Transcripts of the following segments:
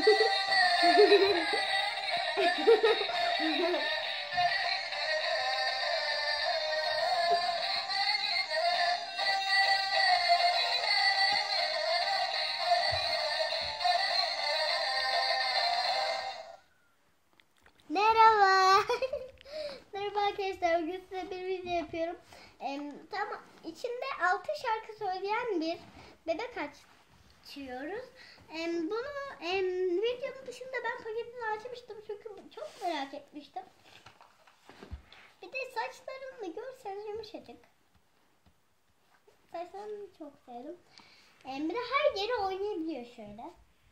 Merhaba. Merhaba arkadaşlar. Bugün size bir video yapıyorum. Tamam. İçinde 6 şarkı söyleyen bir bebek açıyoruz. Bunu videonun dışında ben paketini açmıştım çünkü çok merak etmiştim. Bir de saçlarını görseniz yumuşacık. Saçlarını çok sevdim. Bir de her yere oynayabiliyor şöyle.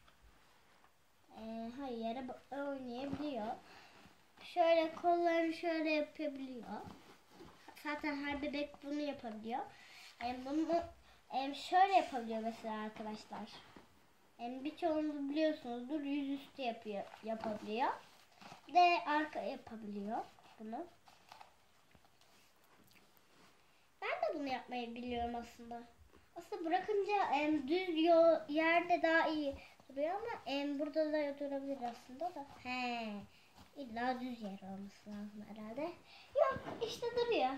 Her yere oynayabiliyor. Şöyle kollarını şöyle yapabiliyor. Zaten her bebek bunu yapabiliyor. Bunu şöyle yapabiliyor mesela arkadaşlar. Birçoğunuz biliyorsunuzdur, yüzüstü yapabiliyor. De arka yapabiliyor bunu. Ben de bunu yapmayı biliyorum aslında. Aslında bırakınca düz yerde daha iyi duruyor ama burada da durabilir aslında da. İlla düz yer olması lazım herhalde. Yok işte duruyor.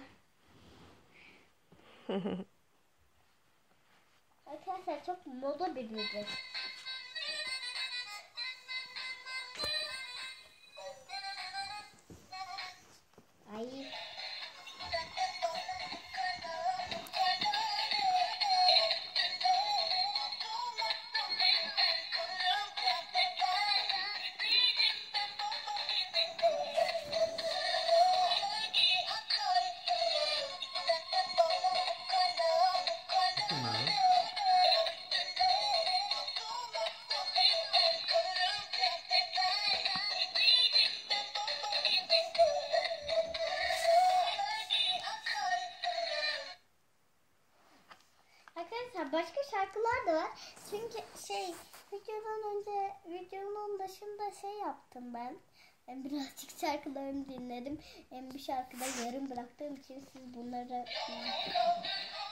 Arkadaşlar çok moda bir müzik. Ay. Arkadaşlar başka şarkılar da var. Çünkü videonun başında yaptım ben. Birazcık şarkılarını dinledim. Bir şarkıda yarım bıraktığım için siz bunları